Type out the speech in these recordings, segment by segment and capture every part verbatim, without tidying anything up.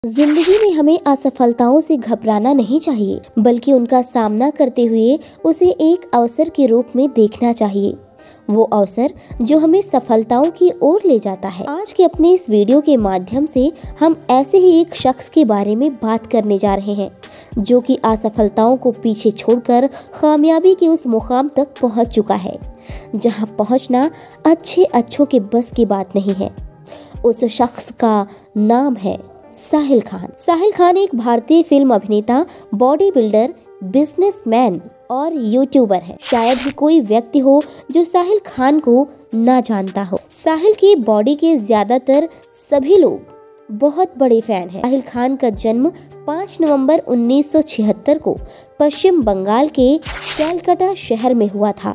जिंदगी में हमें असफलताओं से घबराना नहीं चाहिए, बल्कि उनका सामना करते हुए उसे एक अवसर के रूप में देखना चाहिए। वो अवसर जो हमें सफलताओं की ओर ले जाता है। आज के अपने इस वीडियो के माध्यम से हम ऐसे ही एक शख्स के बारे में बात करने जा रहे हैं, जो कि असफलताओं को पीछे छोड़कर कामयाबी के उस मुकाम तक पहुंच चुका है, जहां पहुंचना अच्छे अच्छों के बस की बात नहीं है। उस शख्स का नाम है साहिल खान। साहिल खान एक भारतीय फिल्म अभिनेता, बॉडी बिल्डर, बिजनेसमैन और यूट्यूबर है। शायद ही कोई व्यक्ति हो जो साहिल खान को ना जानता हो। साहिल की बॉडी के ज्यादातर सभी लोग बहुत बड़े फैन हैं। साहिल खान का जन्म पाँच नवंबर उन्नीस सौ छिहत्तर को पश्चिम बंगाल के कैलकाटा शहर में हुआ था।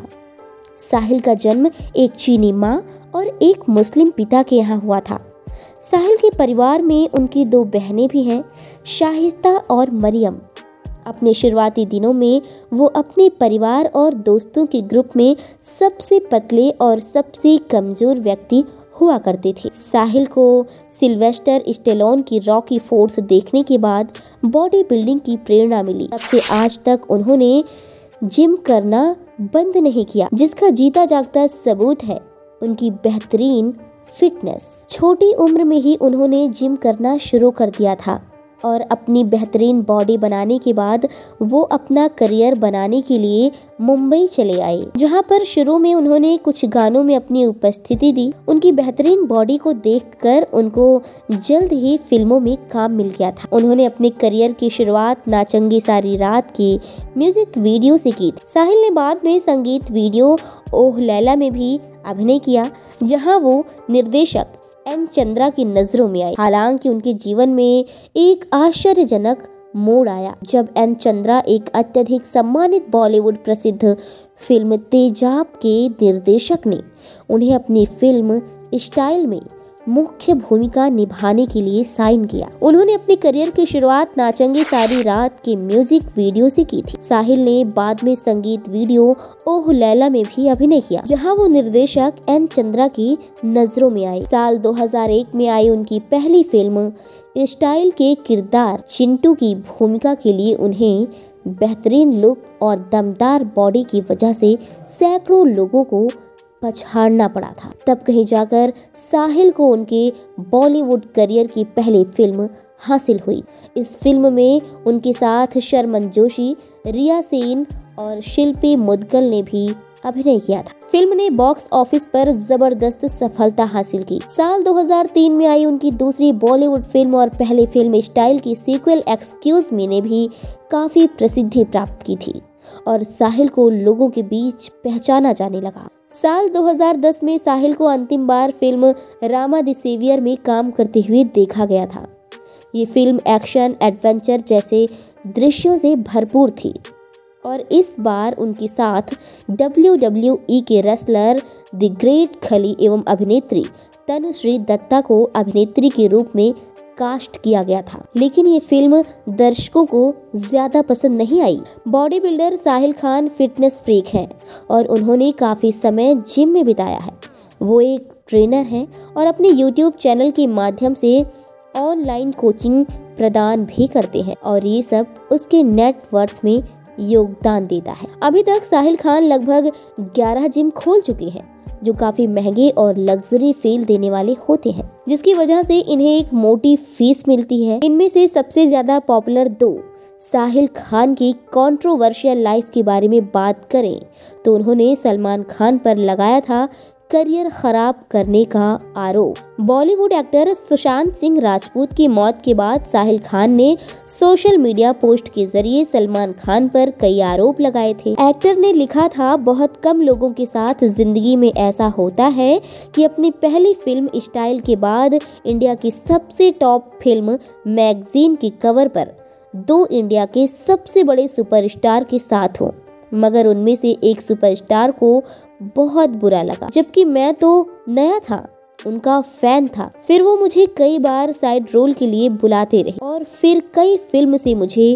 साहिल का जन्म एक चीनी माँ और एक मुस्लिम पिता के यहाँ हुआ था। साहिल के परिवार में उनकी दो बहनें भी हैं, शाहिस्ता और मरियम। अपने शुरुआती दिनों में वो अपने परिवार और दोस्तों के ग्रुप में सबसे पतले और सबसे कमजोर व्यक्ति हुआ करते थे। साहिल को सिल्वेस्टर स्टेलोन की रॉकी फोर्स देखने के बाद बॉडी बिल्डिंग की प्रेरणा मिली। तब से आज तक उन्होंने जिम करना बंद नहीं किया, जिसका जीता जागता सबूत है उनकी बेहतरीन फिटनेस। छोटी उम्र में ही उन्होंने जिम करना शुरू कर दिया था और अपनी बेहतरीन बॉडी बनाने के बाद वो अपना करियर बनाने के लिए मुंबई चले आए, जहां पर शुरू में उन्होंने कुछ गानों में अपनी उपस्थिति दी। उनकी बेहतरीन बॉडी को देखकर उनको जल्द ही फिल्मों में काम मिल गया था। उन्होंने अपने करियर की शुरुआत नाचंगी सारी रात के म्यूजिक वीडियो से की थी। साहिल ने बाद में संगीत वीडियो ओह लैला में भी अभिनय किया, जहां वो निर्देशक एन चंद्रा की नजरों में आई। हालांकि उनके जीवन में एक आश्चर्यजनक मोड़ आया जब एन चंद्रा एक अत्यधिक सम्मानित बॉलीवुड प्रसिद्ध फिल्म तेजाब के निर्देशक ने उन्हें अपनी फिल्म स्टाइल में मुख्य भूमिका निभाने के लिए साइन किया। उन्होंने अपने करियर की शुरुआत नाचंगी सारी रात के म्यूजिक वीडियो से की थी। साहिल ने बाद में संगीत वीडियो ओह लैला में भी अभिनय किया, जहां वो निर्देशक एन चंद्रा की नजरों में आए। साल दो हज़ार एक में आई उनकी पहली फिल्म स्टाइल के किरदार चिंटू की भूमिका के लिए उन्हें बेहतरीन लुक और दमदार बॉडी की वजह से सैकड़ों लोगों को पछाड़ना पड़ा था। तब कहीं जाकर साहिल को उनके बॉलीवुड करियर की पहली फिल्म हासिल हुई। इस फिल्म में उनके साथ शर्मन जोशी, रिया सेन और शिल्पी मुदगल ने भी अभिनय किया था। फिल्म ने बॉक्स ऑफिस पर जबरदस्त सफलता हासिल की। साल दो हज़ार तीन में आई उनकी दूसरी बॉलीवुड फिल्म और पहली फिल्म स्टाइल की सीक्वल एक्सक्यूज मी ने भी काफी प्रसिद्धि प्राप्त की थी और साहिल को लोगों के बीच पहचाना जाने लगा। साल दो हज़ार दस में साहिल को अंतिम बार फिल्म रामा द सेवियर में काम करते हुए देखा गया था। ये फिल्म एक्शन एडवेंचर जैसे दृश्यों से भरपूर थी और इस बार उनके साथ डब्ल्यू डब्ल्यू ई के रेसलर द ग्रेट खली एवं अभिनेत्री तनुश्री दत्ता को अभिनेत्री के रूप में कास्ट किया गया था, लेकिन ये फिल्म दर्शकों को ज्यादा पसंद नहीं आई। Body builder Sahil Khan fitness freak हैं और उन्होंने काफी समय जिम में बिताया है। वो एक ट्रेनर हैं और अपने यूट्यूब चैनल के माध्यम से ऑनलाइन कोचिंग प्रदान भी करते हैं और ये सब उसके नेटवर्थ में योगदान देता है। अभी तक साहिल खान लगभग ग्यारह जिम खोल चुके हैं, जो काफी महंगे और लग्जरी फील देने वाले होते हैं, जिसकी वजह से इन्हें एक मोटी फीस मिलती है। इनमें से सबसे ज्यादा पॉपुलर दो साहिल खान की कंट्रोवर्शियल लाइफ के बारे में बात करें तो उन्होंने सलमान खान पर लगाया था करियर खराब करने का आरोप। बॉलीवुड एक्टर सुशांत सिंह राजपूत की मौत के बाद साहिल खान ने सोशल मीडिया पोस्ट के जरिए सलमान खान पर कई आरोप लगाए थे। एक्टर ने लिखा था, बहुत कम लोगों के साथ जिंदगी में ऐसा होता है कि अपनी पहली फिल्म स्टाइल के बाद इंडिया की सबसे टॉप फिल्म मैगजीन के कवर पर दो इंडिया के सबसे बड़े सुपरस्टार के साथ हो, मगर उनमें से एक सुपरस्टार को बहुत बुरा लगा, जबकि मैं तो नया था, उनका फैन था। फिर वो मुझे कई बार साइड रोल के लिए बुलाते रहे और फिर कई फिल्म से मुझे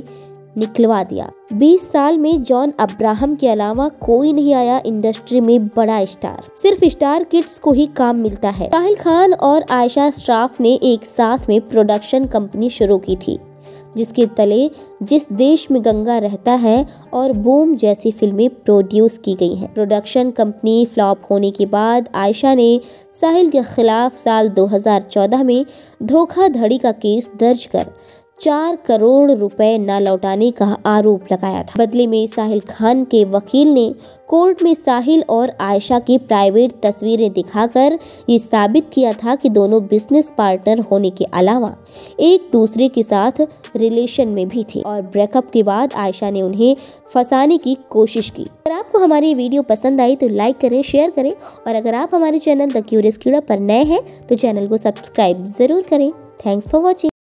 निकलवा दिया। बीस साल में जॉन अब्राहम के अलावा कोई नहीं आया इंडस्ट्री में बड़ा स्टार, सिर्फ स्टार किड्स को ही काम मिलता है। साहिल खान और आयशा श्रॉफ ने एक साथ में प्रोडक्शन कंपनी शुरू की थी, जिसके तले जिस देश में गंगा रहता है और बूम जैसी फिल्में प्रोड्यूस की गई हैं। प्रोडक्शन कंपनी फ्लॉप होने के बाद आयशा ने साहिल के खिलाफ साल दो हज़ार चौदह में धोखाधड़ी का केस दर्ज कर चार करोड़ रुपए न लौटाने का आरोप लगाया था। बदले में साहिल खान के वकील ने कोर्ट में साहिल और आयशा की प्राइवेट तस्वीरें दिखाकर ये साबित किया था कि दोनों बिजनेस पार्टनर होने के अलावा एक दूसरे के साथ रिलेशन में भी थे और ब्रेकअप के बाद आयशा ने उन्हें फंसाने की कोशिश की। अगर आपको हमारी वीडियो पसंद आई तो लाइक करें, शेयर करें और अगर आप हमारे चैनल द क्यूरियस कीड़ा पर नए हैं तो चैनल को सब्सक्राइब जरूर करें। Thanks for watching.